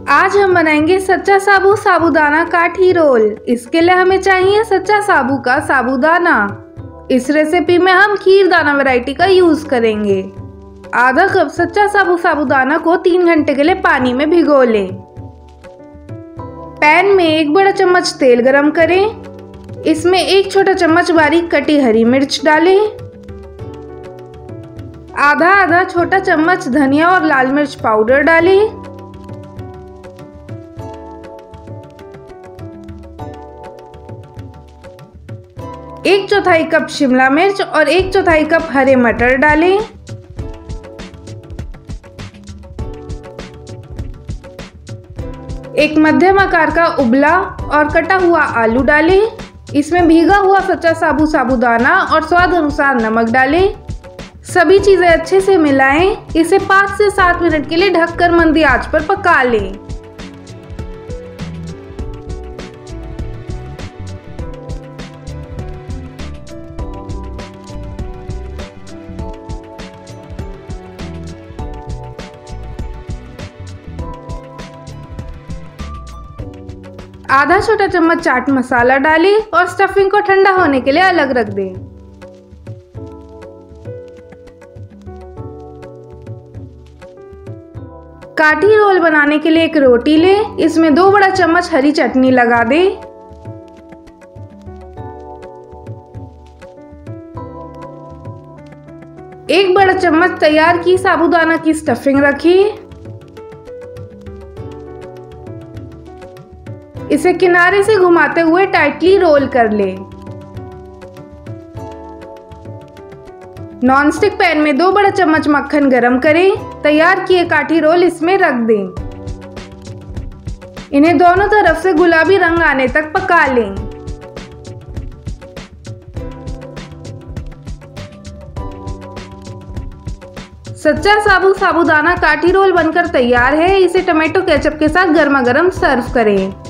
आज हम बनाएंगे सच्चा साबू साबूदाना काठी रोल। इसके लिए हमें चाहिए सच्चा साबू का साबूदाना। इस रेसिपी में हम खीर दाना वैरायटी का यूज करेंगे। आधा कप सच्चा साबू साबूदाना को 3 घंटे के लिए पानी में भिगो लें। पैन में 1 बड़ा चम्मच तेल गरम करें। इसमें 1 छोटा चम्मच बारीक कटी हरी मिर्च डालें। आधा छोटा चम्मच धनिया और लाल मिर्च पाउडर डालें। 1/4 कप शिमला मिर्च और 1/4 कप हरे मटर डालें। एक मध्यम आकार का उबला और कटा हुआ आलू डालें। इसमें भीगा हुआ सच्चा साबू साबूदाना और स्वाद अनुसार नमक डालें। सभी चीजें अच्छे से मिलाएं। इसे 5 से 7 मिनट के लिए ढककर मंदी आंच पर पका लें। आधा छोटा चम्मच चाट मसाला डालें और स्टफिंग को ठंडा होने के लिए अलग रख दें। काठी रोल बनाने के लिए एक रोटी लें। इसमें 2 बड़ा चम्मच हरी चटनी लगा दें। एक बड़ा चम्मच तैयार की साबूदाना की स्टफिंग रखिए। इसे किनारे से घुमाते हुए टाइटली रोल कर लें। नॉनस्टिक पैन में 2 बड़ा चम्मच मक्खन गरम करें। तैयार किए काठी रोल इसमें रख दें। इन्हें दोनों तरफ से गुलाबी रंग आने तक पका लें। सच्चा साबू साबूदाना काठी रोल बनकर तैयार है। इसे टमाटो केचप के साथ गर्मा गर्म सर्व करें।